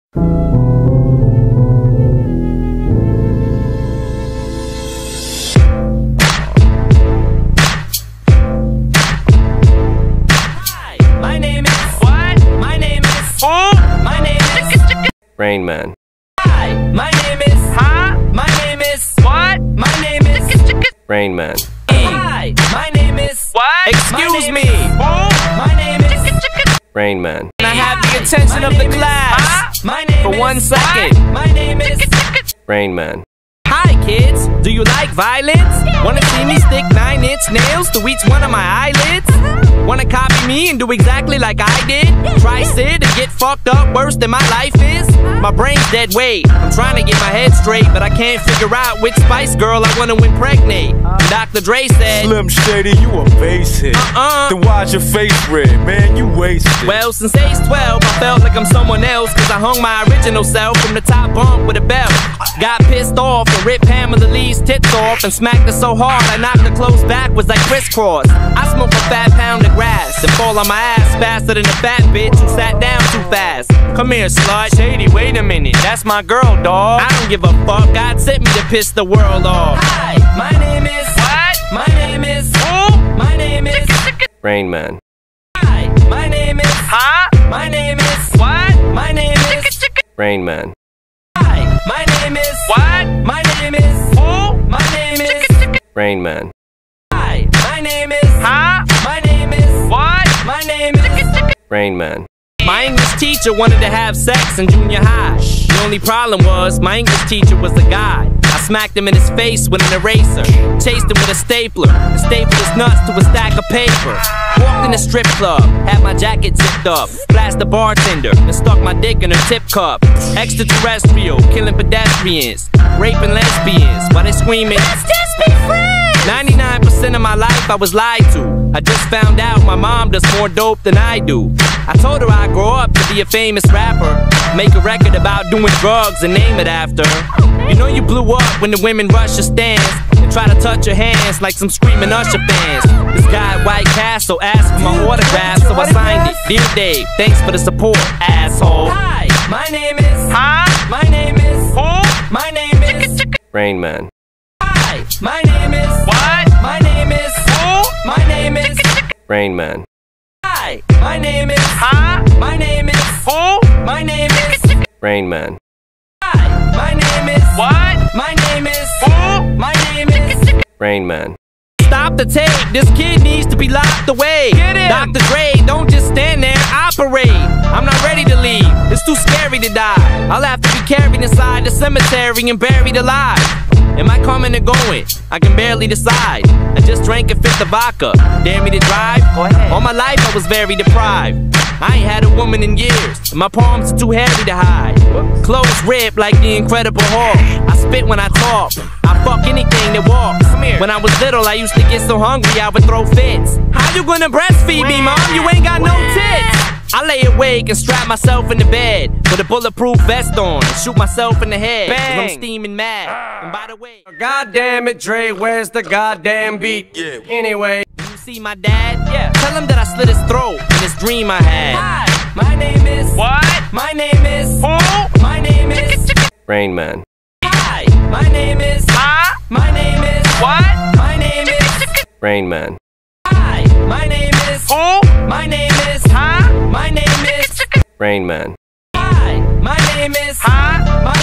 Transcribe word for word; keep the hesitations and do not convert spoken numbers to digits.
My name is what? My name is who? My name is Rain Man. Hi. My name is huh? My name is what? My name is Rain Man. Hi. My name is what? Excuse me. Who? My name is Rain Man. Can I have the attention of the class My name for is one second? what? My name is Rain Man. Hi kids, do you like violence? Wanna see me stick nine inch nails to each one of my eyelids? Wanna copy me and do exactly like I did? Try sit and get fucked up worse than my life is? My brain's dead weight, I'm trying to get my head straight, but I can't figure out which Spice Girl I wanna impregnate. Doctor Dre said, Slim Shady, you a base hit. Uh-uh. Then why's your face red, man? You wasted. Well, since age twelve, I felt like I'm someone else, cause I hung my original self from the top bunk with a belt. Got pissed off and ripped Pamela Lee's tits off and smacked her so hard I knocked her clothes backwards like crisscross. I smoke a fat pound of grass and fall on my ass faster than a fat bitch who sat down too fast. Come here, slut. Shady, wait a minute, that's my girl, dawg. I don't give a fuck, God sent me to piss the world off. Hi. My name is what? My name is who? My name is Rain Man. Hi. My name is Huh? My name is what? My name is Rain Man. Hi. My name is What? My name is Who? My name is Rain Man. Hi. My name is Huh? My name is What? My name is Rain Man. My English teacher wanted to have sex in junior high. The only problem was, my English teacher was a guy. I smacked him in his face with an eraser, chased him with a stapler, and stapled his nuts to a stack of paper. Walked in a strip club, had my jacket zipped up, blasted the bartender, and stuck my dick in her tip cup. Extraterrestrial, killing pedestrians, raping lesbians, while they screaming, "Let's just be friends!" ninety-nine percent of my life I was lied to. I just found out my mom does more dope than I do. I told her I'd grow up to be a famous rapper, make a record about doing drugs and name it after her. You know you blew up when the women rush your stands and try to touch your hands like some screaming Usher fans. This guy at White Castle asked for my autograph, so I signed it. Dear Dave, thanks for the support, asshole. Hi. My name is Huh? My name is Who? My name is Rain Man. Hi. My name is What? My name is Who? My name is Rain Man. Hi. My name is Huh? My name is Who? My name is Rain Man. Hi. My name is What? My name is Who? My name is Rain Man. Stop the tape, this kid needs to be locked away. Get him. Doctor Dre, don't just stand there, operate. I'm not ready to leave, it's too scary to die. I'll have to be carried inside the cemetery and buried alive. Am I coming or going? I can barely decide. I just drank a fifth of vodka. Dare me to drive? Go ahead. All my life I was very deprived. I ain't had a woman in years, and my palms are too heavy to hide. Clothes ripped like the Incredible Hulk. I spit when I talk. I fuck anything that walks. Come here. When I was little, I used to get so hungry I would throw fits. How you gonna breastfeed me, mom? You ain't got no tits. I lay awake and strap myself in the bed with a bulletproof vest on and shoot myself in the head. Bang. 'Cause I'm steaming mad. And by the way, God damn it, Dre, where's the goddamn beat? Yeah. Anyway. you see my dad? Yeah. Tell him that I slit his throat in this dream I had. Hi. My name is What? My name is Who? My name is Rain Man. Hi. My name is Huh? My name is What? My name is Rain Man. Hi. My name is Who? My name is Huh? My name is Rain Man. Hi. My name is Huh? My